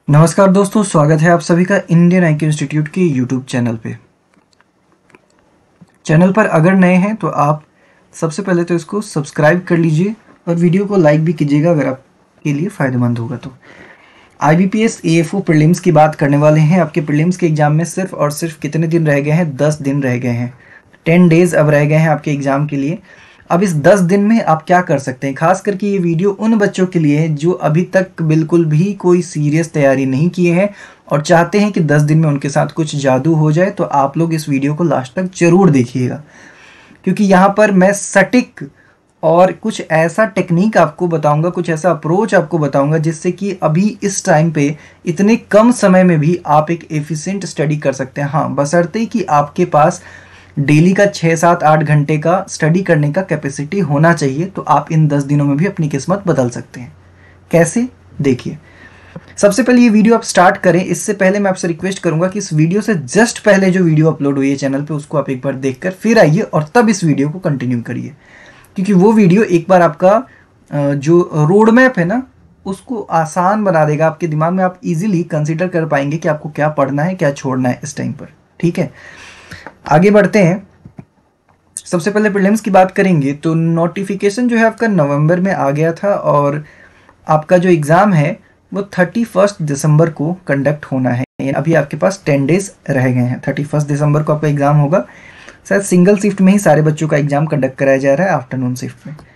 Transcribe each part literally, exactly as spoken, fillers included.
नमस्कार दोस्तों, स्वागत है आप सभी का इंडियन आईक्यू इंस्टीट्यूट के यूट्यूब चैनल पे। चैनल पर अगर नए हैं तो आप सबसे पहले तो इसको सब्सक्राइब कर लीजिए और वीडियो को लाइक भी कीजिएगा अगर आपके लिए फ़ायदेमंद होगा तो। आईबीपीएस एएफओ प्रीलिम्स की बात करने वाले हैं। आपके प्रीलिम्स के एग्ज़ाम में सिर्फ और सिर्फ कितने दिन रह गए हैं? दस दिन रह गए हैं। टेन डेज़ अब रह गए हैं आपके एग्ज़ाम के लिए। अब इस दस दिन में आप क्या कर सकते हैं? खास करके ये वीडियो उन बच्चों के लिए है जो अभी तक बिल्कुल भी कोई सीरियस तैयारी नहीं किए हैं और चाहते हैं कि दस दिन में उनके साथ कुछ जादू हो जाए। तो आप लोग इस वीडियो को लास्ट तक ज़रूर देखिएगा, क्योंकि यहाँ पर मैं सटीक और कुछ ऐसा टेक्निक आपको बताऊंगा, कुछ ऐसा अप्रोच आपको बताऊंगा जिससे कि अभी इस टाइम पे इतने कम समय में भी आप एक एफिशिएंट स्टडी कर सकते हैं। हाँ, बशर्ते कि आपके पास डेली का छः सात आठ घंटे का स्टडी करने का कैपेसिटी होना चाहिए, तो आप इन दस दिनों में भी अपनी किस्मत बदल सकते हैं। कैसे? देखिए, सबसे पहले ये वीडियो आप स्टार्ट करें। इससे पहले मैं आपसे रिक्वेस्ट करूंगा कि इस वीडियो से जस्ट पहले जो वीडियो अपलोड हुई है चैनल पे, उसको आप एक बार देखकर फिर आइए और तब इस वीडियो को कंटिन्यू करिए, क्योंकि वो वीडियो एक बार आपका जो रोड मैप है ना, उसको आसान बना देगा। आपके दिमाग में आप इजीली कंसिडर कर पाएंगे कि आपको क्या पढ़ना है, क्या छोड़ना है इस टाइम पर। ठीक है, आगे बढ़ते हैं। सबसे पहले प्रीलिम्स की बात करेंगे तो नोटिफिकेशन जो है आपका नवंबर में आ गया था और आपका जो एग्ज़ाम है वो थर्टी फर्स्ट दिसंबर को कंडक्ट होना है। अभी आपके पास टेन डेज रह गए हैं। थर्टी फर्स्ट दिसंबर को आपका एग्ज़ाम होगा। शायद सिंगल शिफ्ट में ही सारे बच्चों का एग्ज़ाम कंडक्ट कराया जा रहा है, आफ्टरनून शिफ्ट में।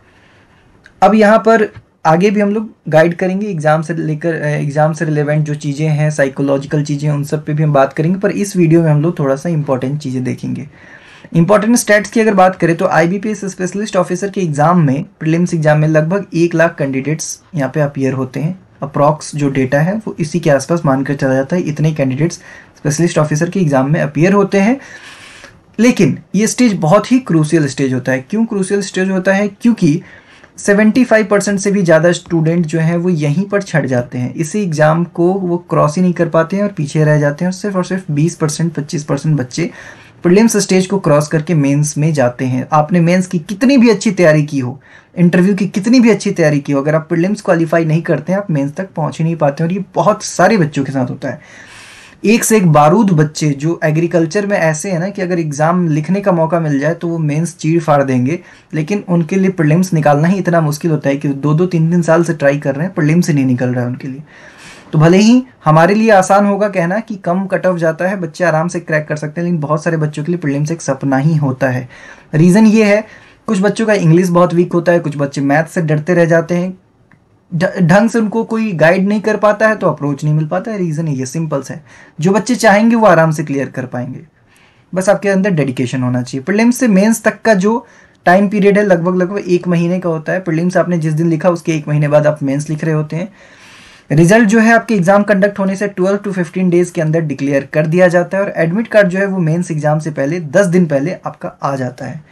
अब यहाँ पर आगे भी हम लोग गाइड करेंगे एग्ज़ाम से लेकर एग्ज़ाम से रिलेवेंट जो चीज़ें हैं, साइकोलॉजिकल चीज़ें, उन सब पे भी हम बात करेंगे। पर इस वीडियो में हम लोग थोड़ा सा इंपॉर्टेंट चीज़ें देखेंगे। इंपॉर्टेंट स्टैट्स की अगर बात करें तो आईबीपीएस स्पेशलिस्ट ऑफिसर के एग्ज़ाम में, प्रीलिम्स एग्जाम में लगभग एक लाख कैंडिडेट्स यहाँ पे अपीयर होते हैं। अप्रॉक्स जो डेटा है वो इसी के आसपास मानकर चला जाता है। इतने कैंडिडेट्स स्पेशलिस्ट ऑफिसर के एग्ज़ाम में अपीयर होते हैं। लेकिन ये स्टेज बहुत ही क्रूशियल स्टेज होता है। क्यों क्रूशियल स्टेज होता है? क्योंकि पचहत्तर परसेंट से भी ज़्यादा स्टूडेंट जो हैं वो यहीं पर छट जाते हैं। इसी एग्ज़ाम को वो क्रॉस ही नहीं कर पाते हैं और पीछे रह जाते हैं। और सिर्फ और सिर्फ बीस परसेंट पच्चीस परसेंट बच्चे प्रीलिम्स स्टेज को क्रॉस करके मेंस में जाते हैं। आपने मेंस की कितनी भी अच्छी तैयारी की हो, इंटरव्यू की कितनी भी अच्छी तैयारी की हो, अगर आप प्रीलिम्स क्वालिफाई नहीं करते हैं, आप मेंस तक पहुँच ही नहीं पाते हैं। और ये बहुत सारे बच्चों के साथ होता है। एक से एक बारूद बच्चे जो एग्रीकल्चर में ऐसे हैं ना कि अगर एग्ज़ाम लिखने का मौका मिल जाए तो वो मेंस चीर फाड़ देंगे, लेकिन उनके लिए प्रीलिम्स निकालना ही इतना मुश्किल होता है कि दो दो तीन तीन साल से ट्राई कर रहे हैं, प्रीलिम्स ही नहीं निकल रहा है उनके लिए। तो भले ही हमारे लिए आसान होगा कहना कि कम कट ऑफ जाता है, बच्चे आराम से क्रैक कर सकते हैं, लेकिन बहुत सारे बच्चों के लिए प्रीलिम्स एक सपना ही होता है। रीज़न ये है, कुछ बच्चों का इंग्लिश बहुत वीक होता है, कुछ बच्चे मैथ से डरते रह जाते हैं, ढंग से उनको कोई गाइड नहीं कर पाता है तो अप्रोच नहीं मिल पाता है। रीज़न ये सिंपल सा है। जो बच्चे चाहेंगे वो आराम से क्लियर कर पाएंगे, बस आपके अंदर डेडिकेशन होना चाहिए। प्रीलिम्स से मेंस तक का जो टाइम पीरियड है लगभग लगभग एक महीने का होता है। प्रीलिम्स आपने जिस दिन लिखा उसके एक महीने बाद आप मेंस लिख रहे होते हैं। रिजल्ट जो है आपके एग्जाम कंडक्ट होने से ट्वेल्व टू फिफ्टीन डेज के अंदर डिक्लेयर कर दिया जाता है और एडमिट कार्ड जो है वो मेंस एग्जाम से पहले दस दिन पहले आपका आ जाता है।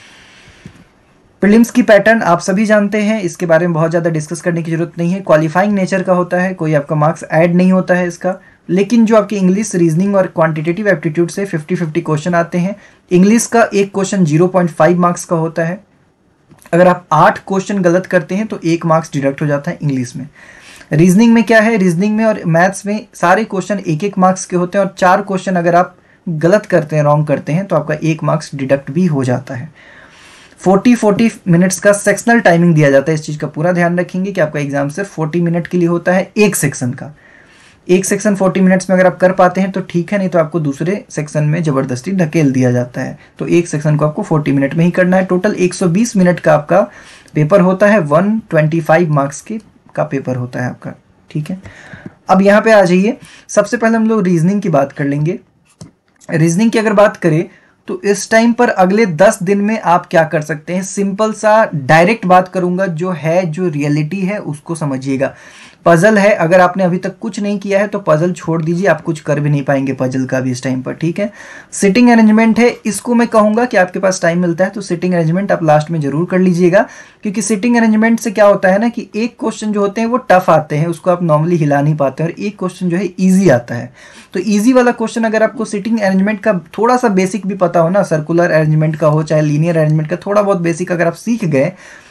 प्रीलिम्स की पैटर्न आप सभी जानते हैं, इसके बारे में बहुत ज़्यादा डिस्कस करने की जरूरत नहीं है। क्वालिफाइंग नेचर का होता है, कोई आपका मार्क्स ऐड नहीं होता है इसका। लेकिन जो आपके इंग्लिश, रीजनिंग और क्वांटिटेटिव एप्टीट्यूड से फिफ्टी फिफ्टी क्वेश्चन आते हैं। इंग्लिश का एक question zero point five marks का होता है। अगर आप आठ क्वेश्चन गलत करते हैं तो एक मार्क्स डिडक्ट हो जाता है इंग्लिश में। रीजनिंग में क्या है? रीजनिंग में और मैथ्स में सारे क्वेश्चन एक एक मार्क्स के होते हैं और चार क्वेश्चन अगर आप गलत करते हैं, रॉन्ग करते हैं, तो आपका एक मार्क्स डिडक्ट भी हो जाता है। फोर्टी फोर्टी मिनट्स का सेक्शनल टाइमिंग दिया जाता है। इस चीज़ का पूरा ध्यान रखेंगे कि आपका एग्जाम सिर्फ फोर्टी मिनट के लिए होता है, एक सेक्शन का। एक सेक्शन फोर्टी मिनट्स में अगर आप कर पाते हैं तो ठीक है, नहीं तो आपको दूसरे सेक्शन में ज़बरदस्ती ढकेल दिया जाता है। तो एक सेक्शन को आपको फोर्टी मिनट में ही करना है। टोटल एक सौ बीस मिनट का आपका पेपर होता है। वन ट्वेंटी फाइव मार्क्स के का पेपर होता है आपका। ठीक है, अब यहाँ पे आ जाइए। सबसे पहले हम लोग रीजनिंग की बात कर लेंगे। रीजनिंग की अगर बात करें तो इस टाइम पर अगले दस दिन में आप क्या कर सकते हैं? सिंपल सा डायरेक्ट बात करूंगा, जो है जो रियलिटी है उसको समझिएगा। पजल है, अगर आपने अभी तक कुछ नहीं किया है तो पजल छोड़ दीजिए, आप कुछ कर भी नहीं पाएंगे पजल का भी इस टाइम पर। ठीक है, सिटिंग अरेंजमेंट है, इसको मैं कहूँगा कि आपके पास टाइम मिलता है तो सिटिंग अरेंजमेंट आप लास्ट में जरूर कर लीजिएगा, क्योंकि सिटिंग अरेंजमेंट से क्या होता है ना कि एक क्वेश्चन जो होते हैं वो टफ आते हैं, उसको आप नॉर्मली हिला नहीं पाते, और एक क्वेश्चन जो है ईजी आता है। तो ईजी वाला क्वेश्चन अगर आपको सिटिंग अरेंजमेंट का थोड़ा सा बेसिक भी पता हो ना, सर्कुलर अरेंजमेंट का हो चाहे लीनियर अरेंजमेंट का, थोड़ा बहुत बेसिक अगर आप सीख गए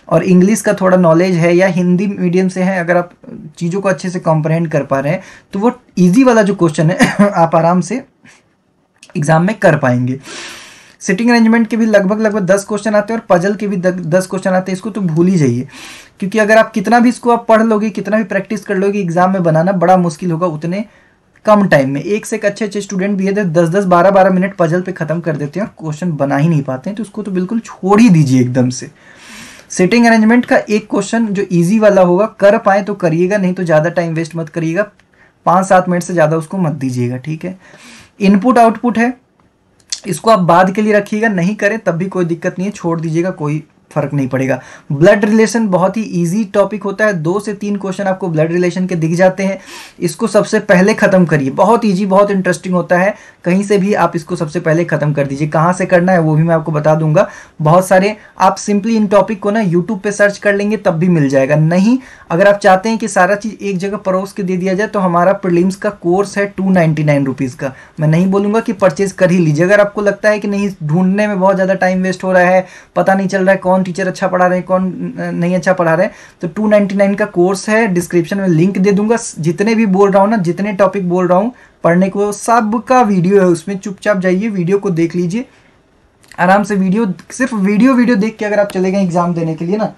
और इंग्लिश का थोड़ा नॉलेज है या हिंदी मीडियम से है, अगर आप चीज़ों को अच्छे से कॉम्प्रहेंड कर पा रहे हैं तो वो ईजी वाला जो क्वेश्चन है आप आराम से एग्जाम में कर पाएंगे। सिटिंग अरेंजमेंट के भी लगभग लगभग दस क्वेश्चन आते हैं और पजल के भी दस क्वेश्चन आते हैं, इसको तो भूल ही जाइए, क्योंकि अगर आप कितना भी इसको आप पढ़ लोगे, कितना भी प्रैक्टिस कर लोगे, एग्जाम में बनाना बड़ा मुश्किल होगा उतने कम टाइम में। एक से एक अच्छे अच्छे स्टूडेंट भी है तो दस दस बारह बारह मिनट पजल पे खत्म कर देते हैं और क्वेश्चन बना ही नहीं पाते हैं, तो उसको तो बिल्कुल छोड़ ही दीजिए एकदम से। सिटिंग अरेंजमेंट का एक क्वेश्चन जो ईजी वाला होगा कर पाए तो करिएगा, नहीं तो ज़्यादा टाइम वेस्ट मत करिएगा, पाँच सात मिनट से ज़्यादा उसको मत दीजिएगा, ठीक है। इनपुट आउटपुट है, इसको आप बाद के लिए रखिएगा, नहीं करें तब भी कोई दिक्कत नहीं है, छोड़ दीजिएगा, कोई फर्क नहीं पड़ेगा। ब्लड रिलेशन बहुत ही इजी टॉपिक होता है, दो से तीन क्वेश्चन आपको ब्लड रिलेशन के दिख जाते हैं, इसको सबसे पहले खत्म करिए, बहुत इजी बहुत इंटरेस्टिंग होता है, कहीं से भी आप इसको सबसे पहले खत्म कर दीजिए। कहाँ से करना है वो भी मैं आपको बता दूंगा, बहुत सारे आप सिंपली इन टॉपिक को ना यूट्यूब पे सर्च कर लेंगे तब भी मिल जाएगा। नहीं अगर आप चाहते हैं कि सारा चीज़ एक जगह परोस के दे दिया जाए तो हमारा प्रीलिम्स का कोर्स है टू नाइन्टी नाइन रुपीज़ का, मैं नहीं बोलूँगा कि परचेज कर ही लीजिए। अगर आपको लगता है कि नहीं ढूंढने में बहुत ज़्यादा टाइम वेस्ट हो रहा है, पता नहीं चल रहा है कौन टीचर अच्छा पढ़ा रहे हैं कौन नहीं अच्छा पढ़ा रहे हैं, तो टू नाइन्टी नाइन का कोर्स है, डिस्क्रिप्शन में लिंक दे दूंगा। जितने भी बोल रहा हूँ ना, जितने टॉपिक बोल रहा हूँ पढ़ने को, सब का वीडियो है उसमें, चुपचाप जाइए वीडियो को देख लीजिए आराम से। वीडियो सिर्फ वीडियो वीडियो देख के अगर आप चले गए एग्जाम देने के लिए ना,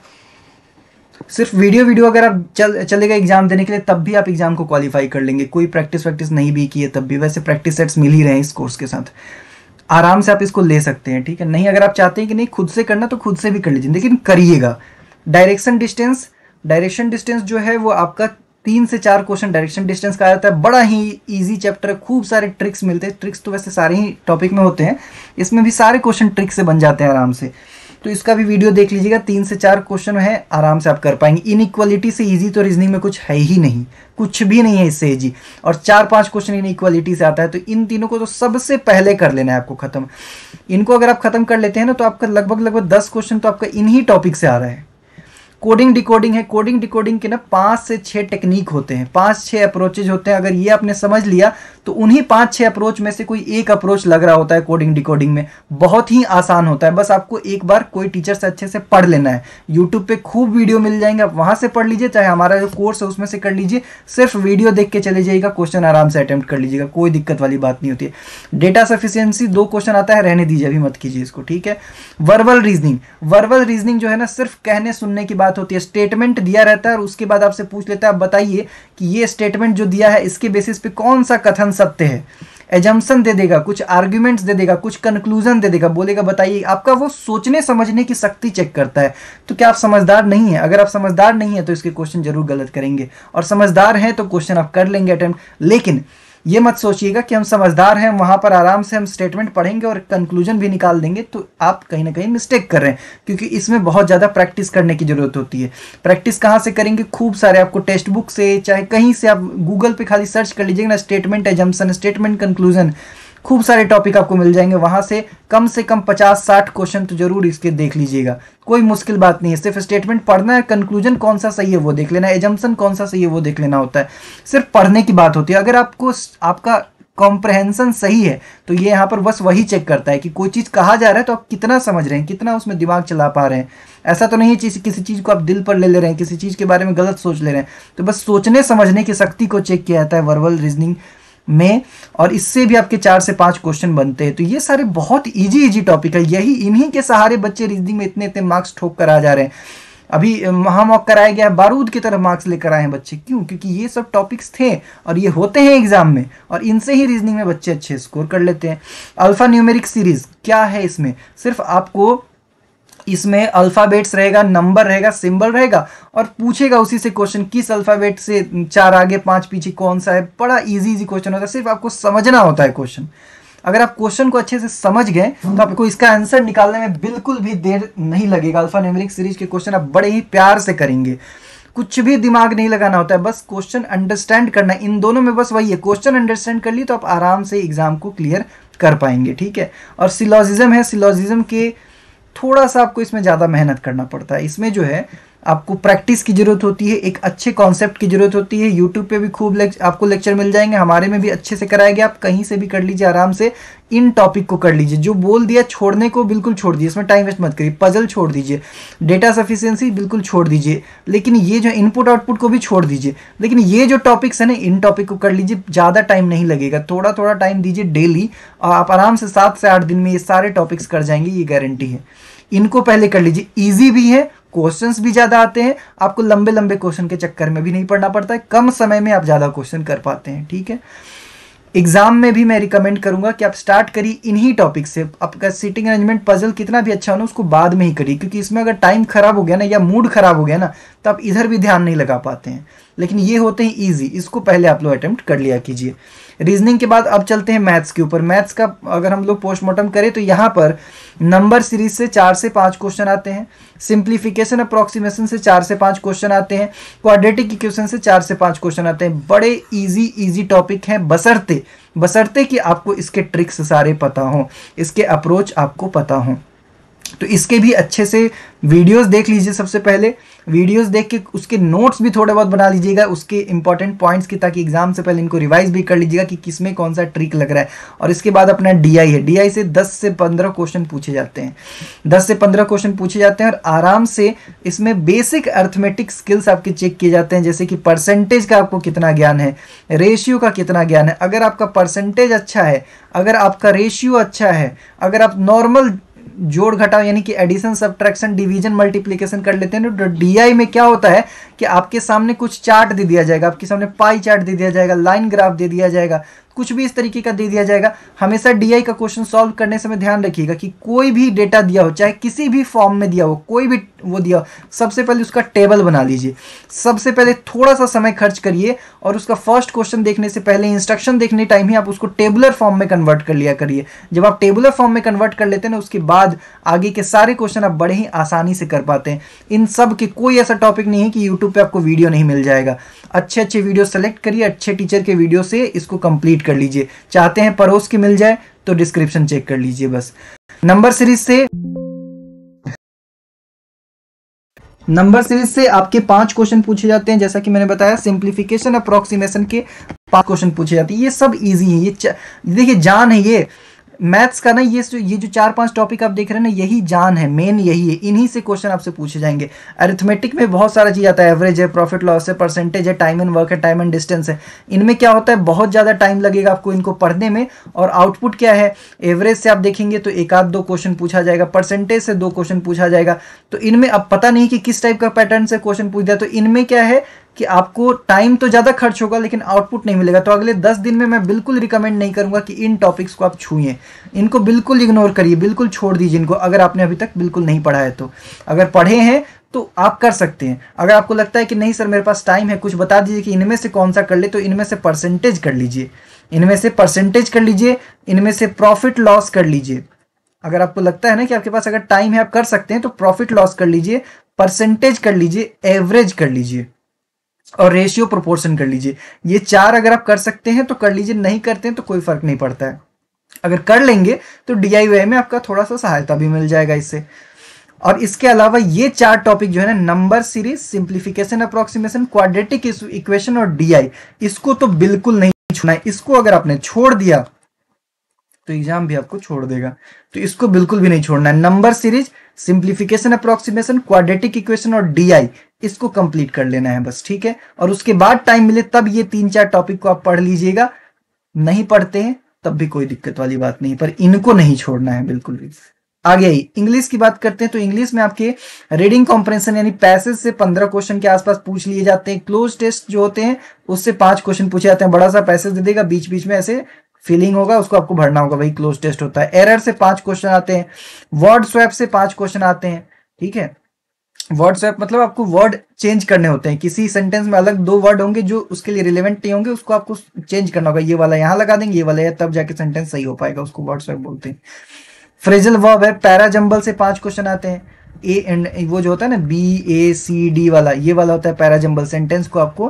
सिर्फ वीडियो वीडियो अगर आप चल चले गए एग्जाम देने के लिए तब भी आप एग्जाम को क्वालिफाई कर लेंगे, कोई प्रैक्टिस वैक्टिस नहीं भी की है तब भी। वैसे प्रैक्टिस सेट्स मिल ही रहे हैं इस कोर्स के साथ, आराम से आप इसको ले सकते हैं, ठीक है। नहीं अगर आप चाहते हैं कि नहीं खुद से करना तो खुद से भी कर लीजिए, लेकिन करिएगा। डायरेक्शन डिस्टेंस, डायरेक्शन डिस्टेंस जो है वो आपका तीन से चार क्वेश्चन डायरेक्शन डिस्टेंस का आ जाता है, बड़ा ही इजी चैप्टर है, खूब सारे ट्रिक्स मिलते हैं। ट्रिक्स तो वैसे सारे ही टॉपिक में होते हैं, इसमें भी सारे क्वेश्चन ट्रिक से बन जाते हैं आराम से, तो इसका भी वीडियो देख लीजिएगा। तीन से चार क्वेश्चन है, आराम से आप कर पाएंगे। इनइक्वालिटी से इजी तो रीजनिंग में कुछ है ही नहीं, कुछ भी नहीं है इससे इजी, और चार पांच क्वेश्चन इनइक्वालिटी से आता है, तो इन तीनों को तो सबसे पहले कर लेना है आपको खत्म। इनको अगर आप खत्म कर लेते हैं ना तो आपका लगभग लगभग दस क्वेश्चन तो आपका इन्हीं टॉपिक से आ रहा है। कोडिंग डिकोडिंग है, कोडिंग डिकोडिंग के ना पाँच से छः टेक्निक होते हैं, पाँच छः अप्रोचेज होते हैं। अगर ये आपने समझ लिया तो उन्हीं पाँच छः अप्रोच में से कोई एक अप्रोच लग रहा होता है कोडिंग डिकोडिंग में, बहुत ही आसान होता है। बस आपको एक बार कोई टीचर से अच्छे से पढ़ लेना है, यूट्यूब पे खूब वीडियो मिल जाएंगे, आप वहाँ से पढ़ लीजिए, चाहे हमारा जो कोर्स है उसमें से कर लीजिए, सिर्फ वीडियो देख के चले जाइएगा, क्वेश्चन आराम से अटेम्प्ट कर लीजिएगा, कोई दिक्कत वाली बात नहीं होती है। डेटा सफिशियंसी दो क्वेश्चन आता है, रहने दीजिए, अभी मत कीजिए इसको, ठीक है। वर्बल रीजनिंग, वर्बल रीजनिंग जो है ना सिर्फ कहने सुनने की बात होती है, स्टेटमेंट दिया रहता है और उसके बाद आपसे पूछ लेता है आप बताइए कि ये स्टेटमेंट जो दिया है इसके बेसिस पे कौन सा कथन सत्य है। एजम्पशन दे देगा, कुछ आर्ग्यूमेंट्स दे देगा, कुछ कंक्लूजन दे देगा, बोलेगा बताइए। आपका वो सोचने समझने की शक्ति चेक करता है, तो क्या आप समझदार नहीं है? अगर आप समझदार नहीं है तो इसके क्वेश्चन जरूर गलत करेंगे, और समझदार हैं तो क्वेश्चन आप कर लेंगे अटेम्प्ट। लेकिन ये मत सोचिएगा कि हम समझदार हैं, वहाँ पर आराम से हम स्टेटमेंट पढ़ेंगे और कंक्लूजन भी निकाल देंगे, तो आप कहीं ना कहीं मिस्टेक कर रहे हैं, क्योंकि इसमें बहुत ज़्यादा प्रैक्टिस करने की ज़रूरत होती है। प्रैक्टिस कहाँ से करेंगे? खूब सारे आपको टेक्स्ट बुक से, चाहे कहीं से, आप गूगल पे खाली सर्च कर लीजिएगा ना, स्टेटमेंट एजम्पशन, स्टेटमेंट कंक्लूजन, खूब सारे टॉपिक आपको मिल जाएंगे, वहाँ से कम से कम पचास साठ क्वेश्चन तो जरूर इसके देख लीजिएगा। कोई मुश्किल बात नहीं है, सिर्फ स्टेटमेंट पढ़ना है, कंक्लूजन कौन सा सही है वो देख लेना है, एजम्पशन कौन सा सही है वो देख लेना होता है, सिर्फ पढ़ने की बात होती है। अगर आपको आपका कॉम्प्रहेंशन सही है तो ये यहाँ पर बस वही चेक करता है कि कोई चीज़ कहा जा रहा है तो आप कितना समझ रहे हैं, कितना उसमें दिमाग चला पा रहे हैं। ऐसा तो नहीं है चीज़ किसी चीज़ को आप दिल पर ले ले रहे हैं, किसी चीज़ के बारे में गलत सोच ले रहे हैं, तो बस सोचने समझने की शक्ति को चेक किया जाता है वर्बल रीजनिंग में, और इससे भी आपके चार से पांच क्वेश्चन बनते हैं। तो ये सारे बहुत इजी इजी टॉपिक है, यही इन्हीं के सहारे बच्चे रीजनिंग में इतने इतने मार्क्स ठोक कर आ जा रहे हैं। अभी महामॉक कराया गया है, बारूद की तरह मार्क्स लेकर आए हैं बच्चे, क्यों? क्योंकि ये सब टॉपिक्स थे और ये होते हैं एग्जाम में, और इनसे ही रीजनिंग में बच्चे अच्छे स्कोर कर लेते हैं। अल्फा न्यूमेरिक सीरीज क्या है? इसमें सिर्फ आपको इसमें अल्फ़ाबेट्स रहेगा, नंबर रहेगा, सिंबल रहेगा, और पूछेगा उसी से क्वेश्चन, किस अल्फ़ाबेट से चार आगे पांच पीछे कौन सा है। बड़ा इजी इजी क्वेश्चन होता है, सिर्फ आपको समझना होता है क्वेश्चन। अगर आप क्वेश्चन को अच्छे से समझ गए तो आपको इसका आंसर निकालने में बिल्कुल भी देर नहीं लगेगा। अल्फा न्यूमेरिक सीरीज के क्वेश्चन आप बड़े ही प्यार से करेंगे, कुछ भी दिमाग नहीं लगाना होता है, बस क्वेश्चन अंडरस्टैंड करना। इन दोनों में बस वही है, क्वेश्चन अंडरस्टैंड कर लिए तो आप आराम से एग्जाम को क्लियर कर पाएंगे, ठीक है। और सिलॉजिज्म है, सिलॉजिज्म के थोड़ा सा आपको इसमें ज़्यादा मेहनत करना पड़ता है। इसमें जो है आपको प्रैक्टिस की जरूरत होती है, एक अच्छे कॉन्सेप्ट की जरूरत होती है। यूट्यूब पे भी खूब लेक्चर, आपको लेक्चर मिल जाएंगे, हमारे में भी अच्छे से कराएंगे, आप कहीं से भी कर लीजिए, आराम से इन टॉपिक को कर लीजिए। जो बोल दिया छोड़ने को बिल्कुल छोड़ दीजिए, इसमें टाइम वेस्ट मत करिए। पजल छोड़ दीजिए, डेटा सफिशिएंसी बिल्कुल छोड़ दीजिए, लेकिन ये जो इनपुट आउटपुट को भी छोड़ दीजिए। लेकिन ये जो टॉपिक्स है ना, इन टॉपिक को कर लीजिए, ज़्यादा टाइम नहीं लगेगा, थोड़ा थोड़ा टाइम दीजिए डेली, और आप आराम से सात से आठ दिन में ये सारे टॉपिक्स कर जाएंगे, ये गारंटी है। इनको पहले कर लीजिए, ईजी भी है, क्वेश्चंस भी ज़्यादा आते हैं, आपको लंबे लंबे क्वेश्चन के चक्कर में भी नहीं पढ़ना पड़ता है, कम समय में आप ज़्यादा क्वेश्चन कर पाते हैं। ठीक है, एग्जाम में भी मैं रिकमेंड करूंगा कि आप स्टार्ट करिए इन्हीं टॉपिक से। आपका सीटिंग अरेंजमेंट पजल कितना भी अच्छा हो ना, उसको बाद में ही करिए, क्योंकि इसमें अगर टाइम खराब हो गया ना, या मूड खराब हो गया ना, तो आप इधर भी ध्यान नहीं लगा पाते हैं। लेकिन ये होते हैं ईजी, इसको पहले आप लोग अटेम्प्ट कर लिया कीजिए। रीजनिंग के बाद अब चलते हैं मैथ्स के ऊपर। मैथ्स का अगर हम लोग पोस्टमार्टम करें तो यहाँ पर नंबर सीरीज से चार से पाँच क्वेश्चन आते हैं, सिंप्लीफिकेशन अप्रोक्सीमेशन से चार से पाँच क्वेश्चन आते हैं, क्वाड्रेटिक इक्वेशन से चार से पाँच क्वेश्चन आते हैं। बड़े इजी इजी टॉपिक हैं, बशर्ते बशर्ते कि आपको इसके ट्रिक्स सारे पता हों, इसके अप्रोच आपको पता हों। तो इसके भी अच्छे से वीडियोस देख लीजिए। सबसे पहले वीडियोस देख के उसके नोट्स भी थोड़े बहुत बना लीजिएगा, उसके इंपॉर्टेंट पॉइंट्स की, ताकि एग्जाम से पहले इनको रिवाइज भी कर लीजिएगा कि किसमें कौन सा ट्रिक लग रहा है। और इसके बाद अपना डीआई है, डीआई से दस से पंद्रह क्वेश्चन पूछे जाते हैं, दस से पंद्रह क्वेश्चन पूछे जाते हैं, और आराम से इसमें बेसिक अर्थमेटिक स्किल्स आपके चेक किए जाते हैं, जैसे कि परसेंटेज का आपको कितना ज्ञान है, रेशियो का कितना ज्ञान है। अगर आपका परसेंटेज अच्छा है, अगर आपका रेशियो अच्छा है, अगर आप नॉर्मल जोड़ घटाव यानी कि एडिशन सब्ट्रैक्शन डिवीजन मल्टीप्लिकेशन कर लेते हैं, तो डीआई में क्या होता है कि आपके सामने कुछ चार्ट दे दिया जाएगा, आपके सामने पाई चार्ट दे दिया जाएगा, लाइन ग्राफ दे दिया जाएगा, कुछ भी इस तरीके का दे दिया जाएगा। हमेशा डीआई का क्वेश्चन सॉल्व करने समय ध्यान रखिएगा कि कोई भी डेटा दिया हो, चाहे किसी भी फॉर्म में दिया हो, कोई भी वो दिया हो, सबसे पहले उसका टेबल बना लीजिए। सबसे पहले थोड़ा सा समय खर्च करिए और उसका फर्स्ट क्वेश्चन देखने से पहले इंस्ट्रक्शन देखने टाइम ही आप उसको टेबुलर फॉर्म में कन्वर्ट कर लिया करिए। जब आप टेबुलर फॉर्म में कन्वर्ट कर लेते हैं ना, उसके बाद आगे के सारे क्वेश्चन आप बड़े ही आसानी से कर पाते हैं। इन सब के कोई ऐसा टॉपिक नहीं है कि यूट्यूब पे आपको वीडियो नहीं मिल जाएगा। अच्छे अच्छे वीडियो सेलेक्ट करिए, अच्छे टीचर के वीडियो से इसको कंप्लीट कर लीजिए। चाहते हैं परोस के मिल जाए तो डिस्क्रिप्शन चेक कर लीजिए बस। नंबर सीरीज से नंबर सीरीज से आपके पांच क्वेश्चन पूछे जाते हैं, जैसा कि मैंने बताया। सिंप्लीफिकेशन अप्रोक्सीमेशन के पांच क्वेश्चन पूछे जाते हैं। ये सब इजी है, ये देखिए जान है ये मैथ्स का ना। ये ये जो चार पांच टॉपिक आप देख रहे हैं ना, यही जान है, मेन यही है। इन्हीं से क्वेश्चन आपसे पूछे जाएंगे। अरिथमेटिक में बहुत सारा चीज आता है, एवरेज है, प्रॉफिट लॉस है, परसेंटेज है, टाइम एंड वर्क है, टाइम एंड डिस्टेंस है। इनमें क्या होता है, बहुत ज्यादा टाइम लगेगा आपको इनको पढ़ने में। और आउटपुट क्या है, एवरेज से आप देखेंगे तो एक आध दो क्वेश्चन पूछा जाएगा, परसेंटेज से दो क्वेश्चन पूछा जाएगा। तो इनमें अब पता नहीं कि किस टाइप का पैटर्न से क्वेश्चन पूछ दिया। तो इनमें क्या है कि आपको टाइम तो ज़्यादा खर्च होगा लेकिन आउटपुट नहीं मिलेगा। तो अगले दस दिन में मैं बिल्कुल रिकमेंड नहीं करूंगा कि इन टॉपिक्स को आप छूएं, इनको बिल्कुल इग्नोर करिए, बिल्कुल छोड़ दीजिए इनको, अगर आपने अभी तक बिल्कुल नहीं पढ़ा है। तो अगर पढ़े हैं तो आप कर सकते हैं। अगर आपको लगता है कि नहीं सर मेरे पास टाइम है, कुछ बता दीजिए कि इनमें से कौन सा कर ले, तो इनमें से परसेंटेज कर लीजिए, इनमें से परसेंटेज कर लीजिए, इनमें से प्रॉफिट लॉस कर लीजिए। अगर आपको लगता है ना कि आपके पास अगर टाइम है आप कर सकते हैं, तो प्रॉफिट लॉस कर लीजिए, परसेंटेज कर लीजिए, एवरेज कर लीजिए और रेशियो प्रोपोर्शन कर लीजिए। ये चार अगर आप कर सकते हैं तो कर लीजिए, नहीं करते हैं तो कोई फर्क नहीं पड़ता है। अगर कर लेंगे तो डीआईवाई में आपका थोड़ा सा सहायता भी मिल जाएगा इससे। और इसके अलावा ये चार टॉपिक जो है ना, number series, simplification approximation, quadratic equation और डीआई, इसको तो बिल्कुल नहीं छोड़ना है। इसको अगर आपने छोड़ दिया तो एग्जाम भी आपको छोड़ देगा, तो इसको बिल्कुल भी नहीं छोड़ना है। Number series, simplification approximation, quadratic equation और डीआई, इसको कंप्लीट कर लेना है बस, ठीक है। और उसके बाद टाइम मिले तब ये तीन चार टॉपिक को आप पढ़ लीजिएगा। नहीं पढ़ते हैं तब भी कोई दिक्कत वाली बात नहीं, पर इनको नहीं छोड़ना है बिल्कुल भी। आगे आई इंग्लिश की बात करते हैं, तो इंग्लिश में आपके रीडिंग कॉम्प्रेंशन यानी पैसेज से पंद्रह क्वेश्चन के आसपास पूछ लिए जाते हैं। क्लोज टेस्ट जो होते हैं उससे पांच क्वेश्चन पूछे जाते हैं। बड़ा सा पैसेज दे देगा, बीच बीच में ऐसे फीलिंग होगा, उसको आपको भरना होगा, वही क्लोज टेस्ट होता है। एरर से पांच क्वेश्चन आते हैं, वर्ड स्वैप से पांच क्वेश्चन आते हैं, ठीक है। वर्ड स्वैप मतलब आपको वर्ड चेंज करने होते हैं, किसी सेंटेंस में अलग दो वर्ड होंगे जो उसके लिए रिलेवेंट नहीं होंगे, उसको आपको चेंज करना होगा। ये वाला यहाँ लगा देंगे, ये वाला है, तब जाके सेंटेंस सही हो पाएगा, उसको वर्ड स्वैप बोलते हैं। फ्रेजल वर्ब है, पैरा जंबल से पांच क्वेश्चन आते हैं। ए एंड वो जो होता है ना, बी ए सी डी वाला, ये वाला होता है पैरा जंबल। सेंटेंस को आपको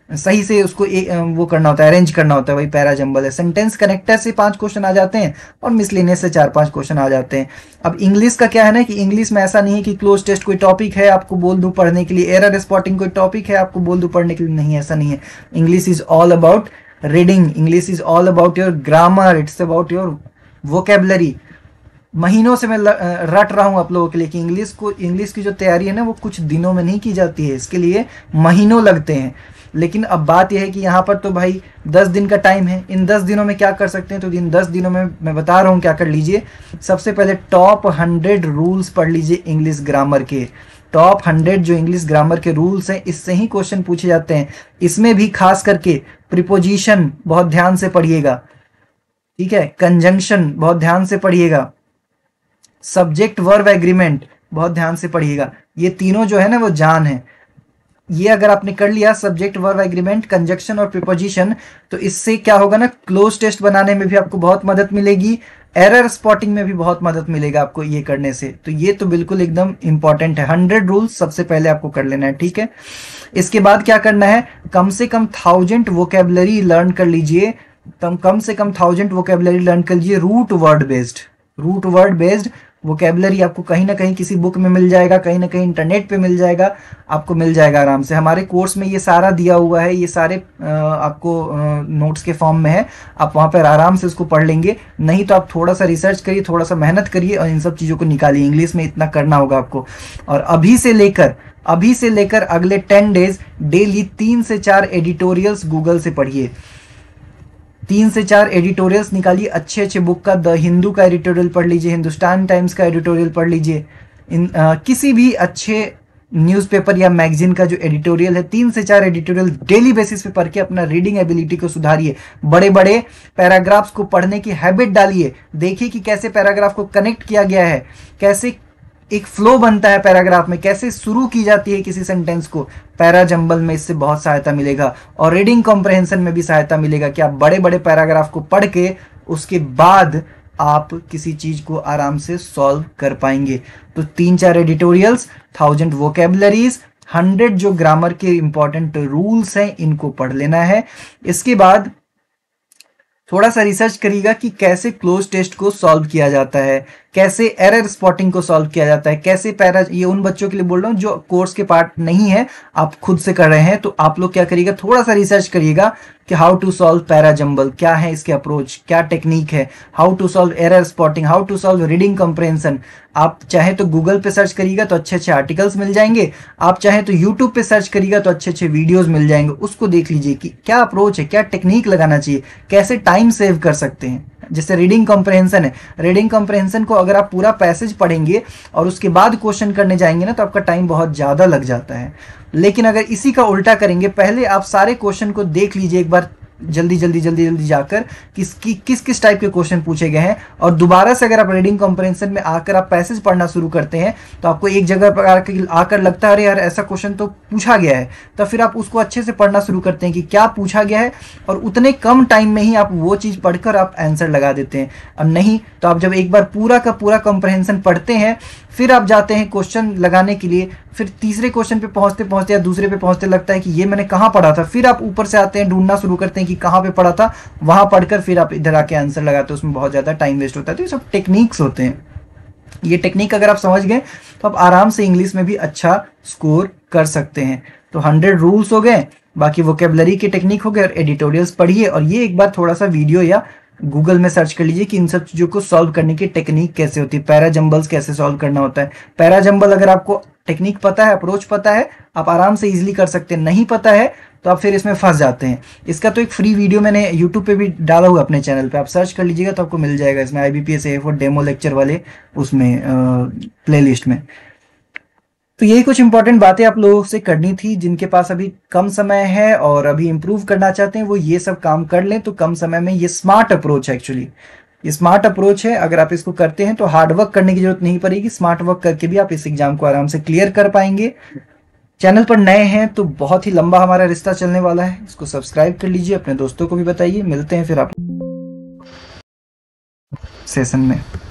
सही से उसको ए, वो करना होता है, अरेंज करना होता है, वही पैरा जंबल है। सेंटेंस कनेक्टर से पांच क्वेश्चन आ जाते हैं और मिसलेनियस से चार पांच क्वेश्चन आ जाते हैं। अब इंग्लिश का क्या है ना कि इंग्लिश में ऐसा नहीं है कि क्लोज टेस्ट कोई टॉपिक है आपको बोल दूं पढ़ने के लिए, एरर स्पॉटिंग कोई टॉपिक है आपको बोल दूं पढ़ने के लिए, नहीं ऐसा नहीं है। English is all about reading, English is all about your grammar, it's about your vocabulary. महीनों से मैं रट रहा हूं आप लोगों के लिए कि इंग्लिश को, इंग्लिश की जो तैयारी है ना वो कुछ दिनों में नहीं की जाती है, इसके लिए महीनों लगते हैं। लेकिन अब बात यह है कि यहाँ पर तो भाई दस दिन का टाइम है, इन दस दिनों में क्या कर सकते हैं, तो इन दस दिनों में मैं बता रहा हूँ क्या कर लीजिए। सबसे पहले टॉप हंड्रेड रूल्स पढ़ लीजिए इंग्लिश ग्रामर के। टॉप हंड्रेड जो इंग्लिश ग्रामर के रूल्स हैं, इससे ही क्वेश्चन पूछे जाते हैं। इसमें भी खास करके प्रीपोजिशन बहुत ध्यान से पढ़िएगा, ठीक है, कंजंक्शन बहुत ध्यान से पढ़िएगा, सब्जेक्ट वर्ब एग्रीमेंट बहुत ध्यान से पढ़िएगा। ये तीनों जो है ना वो जान है। ये अगर आपने कर लिया सब्जेक्ट वर्ब एग्रीमेंट, कंजक्शन और प्रीपोजिशन, तो इससे क्या होगा ना, क्लोज टेस्ट बनाने में भी आपको बहुत मदद मिलेगी, एरर स्पॉटिंग में भी बहुत मदद मिलेगा आपको ये करने से। तो ये तो बिल्कुल एकदम इंपॉर्टेंट है। हंड्रेड रूल्स सबसे पहले आपको कर लेना है, ठीक है। इसके बाद क्या करना है, कम से कम थाउजेंड वोकेबलरी लर्न कर लीजिए, कम कम से कम थाउजेंड वोकेबलरी लर्न कर लीजिए root word based. Root word based vocabulary आपको कहीं ना कहीं किसी बुक में मिल जाएगा, कहीं ना कहीं इंटरनेट पे मिल जाएगा, आपको मिल जाएगा आराम से। हमारे कोर्स में ये सारा दिया हुआ है, ये सारे आपको नोट्स के फॉर्म में है, आप वहाँ पर आराम से उसको पढ़ लेंगे। नहीं तो आप थोड़ा सा रिसर्च करिए, थोड़ा सा मेहनत करिए और इन सब चीज़ों को निकालिए। इंग्लिश में इतना करना होगा आपको। और अभी से लेकर अभी से लेकर अगले टेन डेज डेली तीन से चार एडिटोरियल्स गूगल से पढ़िए, तीन से चार एडिटोरियल्स निकालिए अच्छे अच्छे बुक का। द हिंदू का एडिटोरियल पढ़ लीजिए, हिंदुस्तान टाइम्स का एडिटोरियल पढ़ लीजिए, इन आ, किसी भी अच्छे न्यूज़पेपर या मैगजीन का जो एडिटोरियल है, तीन से चार एडिटोरियल डेली बेसिस पे पढ़ के अपना रीडिंग एबिलिटी को सुधारिए। बड़े बड़े पैराग्राफ्स को पढ़ने की हैबिट डालिए, देखिए कि कैसे पैराग्राफ को कनेक्ट किया गया है, कैसे एक फ्लो बनता है पैराग्राफ में, कैसे शुरू की जाती है किसी सेंटेंस को। पैरा जंबल में इससे बहुत सहायता मिलेगा और रीडिंग कॉम्प्रहेंशन में भी सहायता मिलेगा कि आप बड़े बड़े पैराग्राफ को पढ़ के उसके बाद आप किसी चीज को आराम से सॉल्व कर पाएंगे। तो तीन चार एडिटोरियल्स, थाउजेंड वोकेबलरीज, हंड्रेड जो ग्रामर के इंपॉर्टेंट रूल्स हैं, इनको पढ़ लेना है। इसके बाद थोड़ा सा रिसर्च करिएगा कि कैसे क्लोज टेस्ट को सॉल्व किया जाता है, कैसे एरर स्पॉटिंग को सॉल्व किया जाता है, कैसे पैरा, ये उन बच्चों के लिए बोल रहा हूँ जो कोर्स के पार्ट नहीं है, आप खुद से कर रहे हैं, तो आप लोग क्या करिएगा, थोड़ा सा रिसर्च करिएगा कि how to solve para jumble, क्या है इसके अप्रोच, क्या टेक्निक है, how to solve error spotting, how to solve reading comprehension. आप चाहे तो गूगल पे सर्च करिएगा तो अच्छे अच्छे आर्टिकल्स मिल जाएंगे, आप चाहे तो यूट्यूब पे सर्च करिएगा तो अच्छे अच्छे वीडियोज मिल जाएंगे, उसको देख लीजिए कि क्या अप्रोच है, क्या टेक्निक लगाना चाहिए, कैसे टाइम सेव कर सकते हैं। जैसे रीडिंग कॉम्प्रहेंशन है, रीडिंग कॉम्प्रहेंशन को अगर आप पूरा पैसेज पढ़ेंगे और उसके बाद क्वेश्चन करने जाएंगे ना तो आपका टाइम बहुत ज़्यादा लग जाता है। लेकिन अगर इसी का उल्टा करेंगे, पहले आप सारे क्वेश्चन को देख लीजिए एक बार जल्दी जल्दी जल्दी जल्दी जाकर किसकी किस किस टाइप के क्वेश्चन पूछे गए हैं, और दोबारा से अगर आप रीडिंग कॉम्प्रहेंशन में आकर आप पैसेज पढ़ना शुरू करते हैं तो आपको एक जगह पर आकर आकर लगता है अरे यार ऐसा क्वेश्चन तो पूछा गया है, तो फिर आप उसको अच्छे से पढ़ना शुरू करते हैं कि क्या पूछा गया है, और उतने कम टाइम में ही आप वो चीज़ पढ़कर आप आंसर लगा देते हैं। और नहीं तो आप जब एक बार पूरा का पूरा कॉम्प्रहेंशन पढ़ते हैं फिर आप जाते हैं क्वेश्चन लगाने के लिए, फिर तीसरे क्वेश्चन पे पहुंचते पहुंचते या दूसरे पे पहुंचते लगता है कि ये मैंने कहाँ पढ़ा था, फिर आप ऊपर से आते हैं ढूंढना शुरू करते हैं कि कहाँ पे पढ़ा था, वहां पढ़कर फिर आप इधर आके आंसर लगाते हैं, उसमें बहुत ज़्यादा टाइम वेस्ट होता है। तो ये सब टेक्निक्स होते हैं। ये टेक्निक अगर आप समझ गए तो आप आराम से इंग्लिश में भी अच्छा स्कोर कर सकते हैं। तो हंड्रेड रूल्स हो गए, बाकी वोकेबलरी के टेक्निक हो गए, और एडिटोरियल्स पढ़िए, और ये एक बार थोड़ा सा वीडियो या गूगल में सर्च कर लीजिए कि इन सब चीज़ों को सॉल्व करने की टेक्निक कैसे होती है, पैरा जंबल्स कैसे सॉल्व करना होता है। पैरा जंबल अगर आपको टेक्निक पता है, अप्रोच पता है, आप आराम से इजीली कर सकते हैं। नहीं पता है तो आप फिर इसमें फंस जाते हैं। इसका तो एक फ्री वीडियो मैंने यूट्यूब पे भी डाला हुआ अपने चैनल पे, आप सर्च कर लीजिएगा तो आपको मिल जाएगा, इसमें I B P S A F और डेमो लेक्चर वाले उसमें प्ले लिस्ट में। तो यही कुछ इंपॉर्टेंट बातें आप लोगों से करनी थी। जिनके पास अभी कम समय है और अभी इम्प्रूव करना चाहते हैं वो ये सब काम कर लें, तो कम समय में ये स्मार्ट अप्रोच है। एक्चुअली ये स्मार्ट अप्रोच है, अगर आप इसको करते हैं तो हार्ड वर्क करने की जरूरत नहीं पड़ेगी, स्मार्ट वर्क करके भी आप इस एग्जाम को आराम से क्लियर कर पाएंगे। चैनल पर नए हैं तो बहुत ही लंबा हमारा रिश्ता चलने वाला है, इसको सब्सक्राइब कर लीजिए, अपने दोस्तों को भी बताइए। मिलते हैं फिर आप सेशन में।